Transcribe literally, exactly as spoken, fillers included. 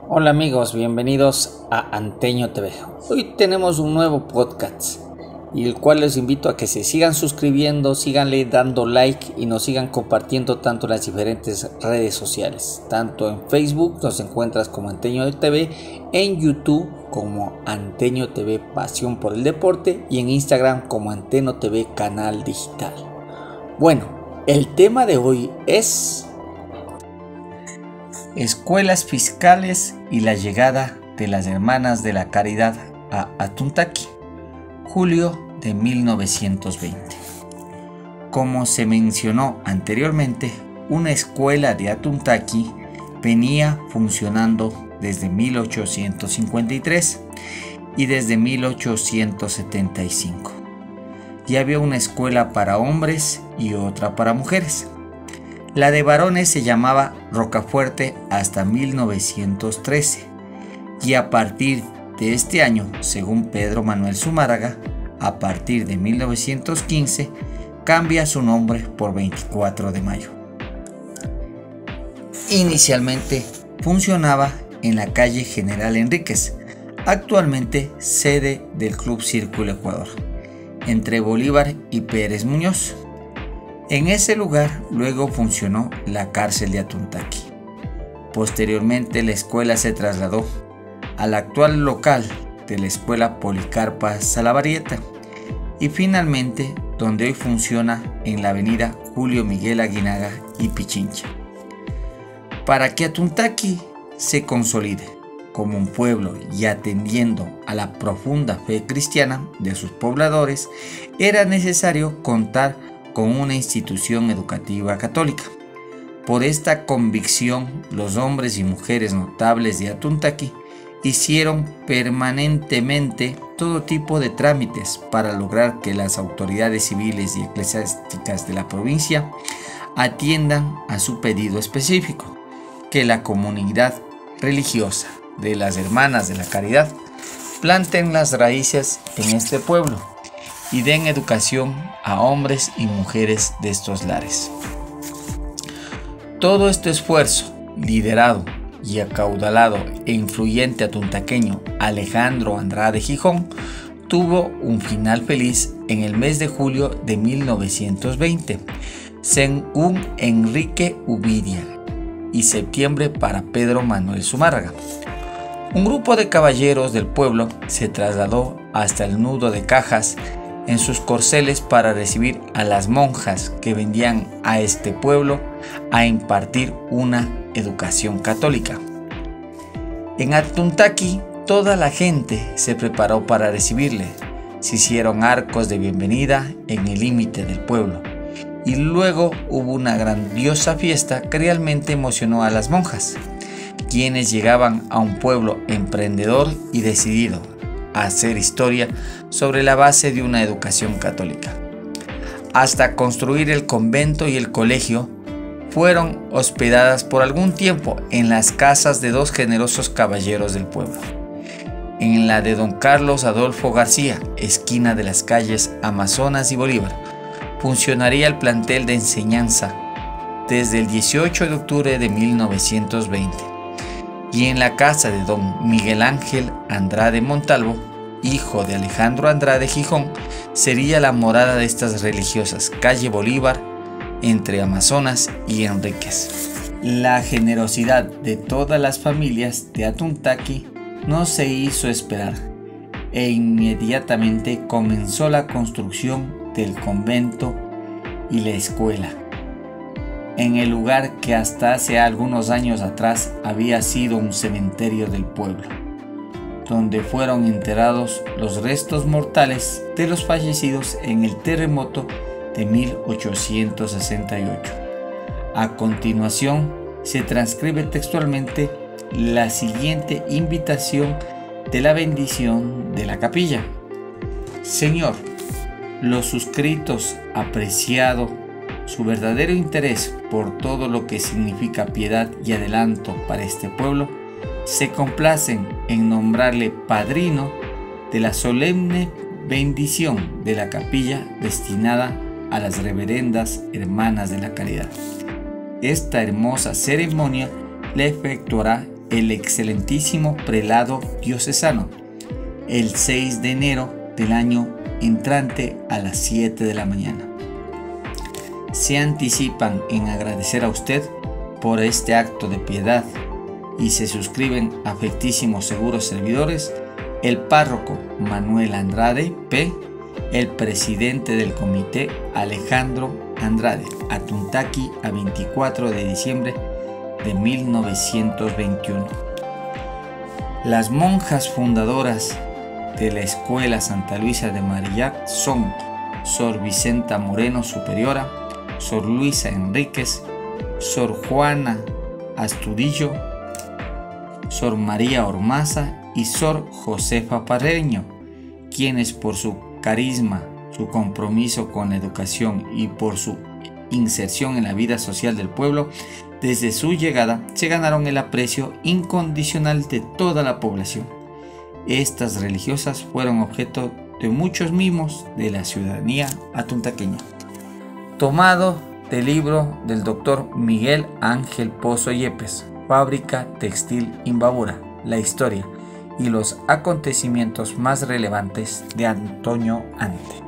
Hola amigos, bienvenidos a Anteño T V. Hoy tenemos un nuevo podcast y el cual les invito a que se sigan suscribiendo, síganle dando like y nos sigan compartiendo tanto en las diferentes redes sociales. Tanto en Facebook nos encuentras como Anteño T V, en YouTube como Anteño T V Pasión por el Deporte y en Instagram como Anteno T V Canal Digital. Bueno, el tema de hoy es escuelas fiscales y la llegada de las Hermanas de la Caridad a Atuntaqui, julio de mil novecientos veinte. Como se mencionó anteriormente, una escuela de Atuntaqui venía funcionando desde mil ochocientos cincuenta y tres y desde mil ochocientos setenta y cinco. Ya había una escuela para hombres y otra para mujeres. La de varones se llamaba Rocafuerte hasta mil novecientos trece y a partir de este año, según Pedro Manuel Zumárraga, a partir de mil novecientos quince cambia su nombre por veinticuatro de mayo. Inicialmente funcionaba en la calle General Enríquez, actualmente sede del Club Círculo Ecuador, entre Bolívar y Pérez Muñoz. En ese lugar luego funcionó la cárcel de Atuntaqui. Posteriormente la escuela se trasladó al actual local de la escuela Policarpa Salabarrieta y finalmente donde hoy funciona en la avenida Julio Miguel Aguinaga y Pichincha. Para que Atuntaqui se consolide como un pueblo y atendiendo a la profunda fe cristiana de sus pobladores, era necesario contar con una institución educativa católica. Por esta convicción, los hombres y mujeres notables de Atuntaqui hicieron permanentemente todo tipo de trámites para lograr que las autoridades civiles y eclesiásticas de la provincia atiendan a su pedido específico, que la comunidad religiosa de las Hermanas de la Caridad planten las raíces en este pueblo y den educación a hombres y mujeres de estos lares. Todo este esfuerzo, liderado y acaudalado e influyente atuntaqueño Alejandro Andrade Gijón, tuvo un final feliz en el mes de julio de mil novecientos veinte, según Enrique Ubidia, y septiembre para Pedro Manuel Zumárraga. Un grupo de caballeros del pueblo se trasladó hasta el nudo de Cajas en sus corceles para recibir a las monjas que vendían a este pueblo a impartir una educación católica. En Atuntaqui toda la gente se preparó para recibirle. Se hicieron arcos de bienvenida en el límite del pueblo y luego hubo una grandiosa fiesta que realmente emocionó a las monjas, quienes llegaban a un pueblo emprendedor y decidido a hacer historia sobre la base de una educación católica. Hasta construir el convento y el colegio, fueron hospedadas por algún tiempo en las casas de dos generosos caballeros del pueblo. En la de don Carlos Adolfo García, esquina de las calles Amazonas y Bolívar, funcionaría el plantel de enseñanza desde el dieciocho de octubre de mil novecientos veinte. Y en la casa de don Miguel Ángel Andrade Montalvo, hijo de Alejandro Andrade Gijón, sería la morada de estas religiosas, calle Bolívar, entre Amazonas y Enríquez. La generosidad de todas las familias de Atuntaqui no se hizo esperar e inmediatamente comenzó la construcción del convento y la escuela, en el lugar que hasta hace algunos años atrás había sido un cementerio del pueblo, donde fueron enterrados los restos mortales de los fallecidos en el terremoto de mil ochocientos sesenta y ocho. A continuación se transcribe textualmente la siguiente invitación de la bendición de la capilla. Señor, los suscritos, apreciado su verdadero interés por todo lo que significa piedad y adelanto para este pueblo, se complacen en nombrarle padrino de la solemne bendición de la capilla destinada a las reverendas Hermanas de la Caridad. Esta hermosa ceremonia la efectuará el excelentísimo prelado diocesano, el seis de enero del año entrante a las siete de la mañana. Se anticipan en agradecer a usted por este acto de piedad y se suscriben afectísimos seguros servidores el párroco Manuel Andrade P., el presidente del comité Alejandro Andrade, Atuntaqui, a veinticuatro de diciembre de mil novecientos veintiuno. Las monjas fundadoras de la Escuela Santa Luisa de Marillac son Sor Vicenta Moreno Superiora, Sor Luisa Enríquez, Sor Juana Astudillo, Sor María Ormaza y Sor Josefa Parreño, quienes por su carisma, su compromiso con la educación y por su inserción en la vida social del pueblo, desde su llegada se ganaron el aprecio incondicional de toda la población. Estas religiosas fueron objeto de muchos mimos de la ciudadanía atuntaqueña. Tomado del libro del doctor Miguel Ángel Pozo Yepes, Fábrica Textil Imbabura, la historia y los acontecimientos más relevantes de Antonio Ante.